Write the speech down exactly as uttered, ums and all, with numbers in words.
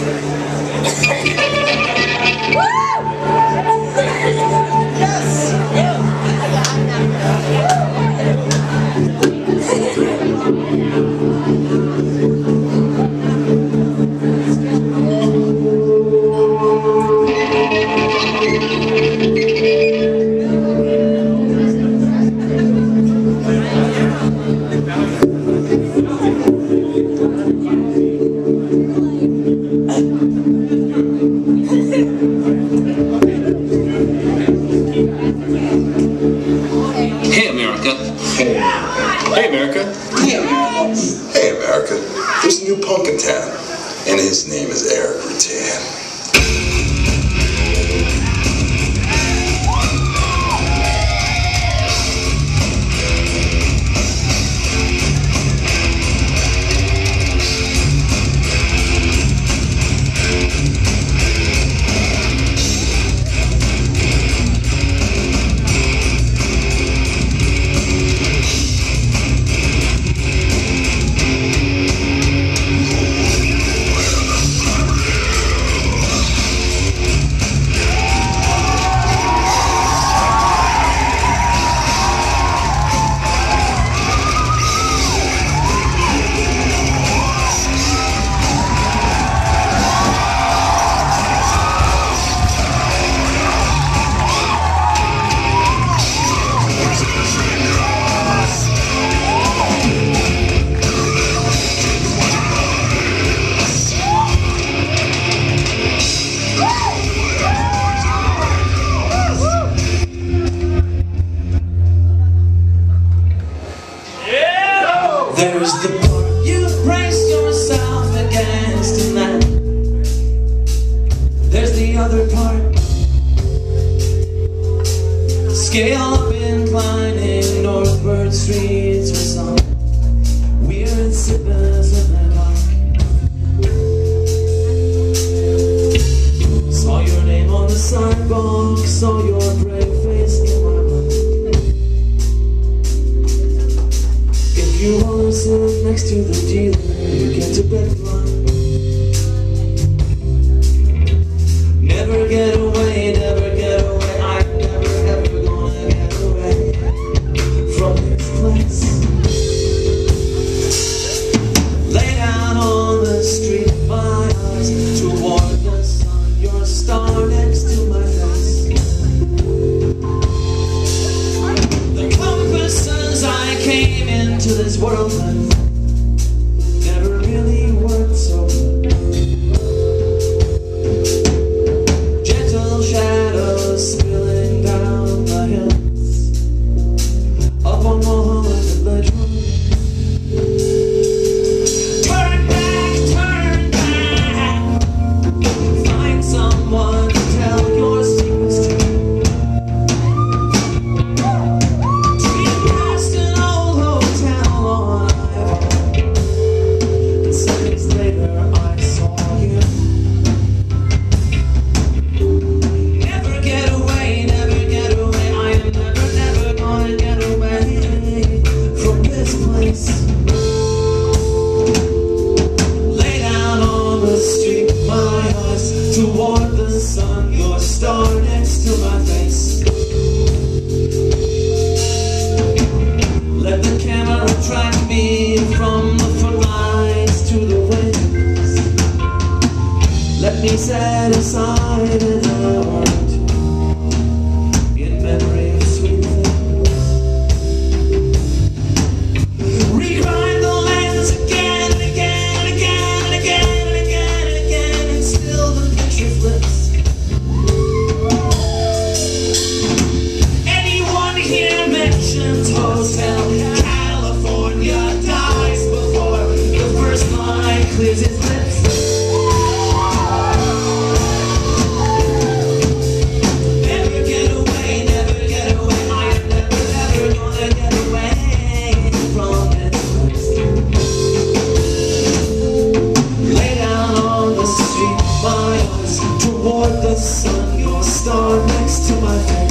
Hey, America. Hey. Hey, America. Hey, America. Hey, America. There's a new punk in town, and his name is Eric Rutan. There's the part you brace yourself against tonight. There's the other part, scale up inclining northward streets with some weird sippers in the dark. Saw your name on the sidewalk, saw your brave face in my mind. You wanna sit next to the dealer, you get to bed blind. Never get away, never get away, I'm never ever gonna get away from this place. Lay down on the street, my eyes toward the sun, your star next to my face. The compasses I came into this world with never really worked so good. Gentle shadows spilling down the hills up on Mohammed Village Road. Turn back, turn back, find someone to tell your secrets to. Lay down on the street, my eyes toward the sun, your star next to my face. Let the camera track me from the footlights to the wings. Let me set aside an hour or two in memory of sweet things. Rewrite the lens again and again and again and again and again and again, and still the picture flips. Anyone here mentions Hotel California dies before the first line clears his lips. Never get away, never get away, I am never, never gonna get away from this place. Lay down on the street, my eyes toward the sun, your star next to my face.